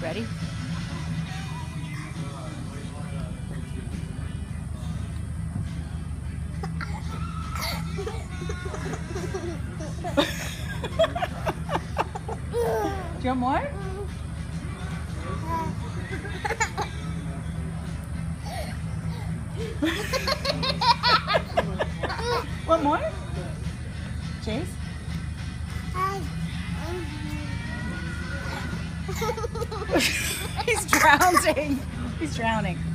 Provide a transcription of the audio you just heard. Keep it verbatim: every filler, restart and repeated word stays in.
Ready? Do you want more? Want more? Chase? He's drowning. He's drowning.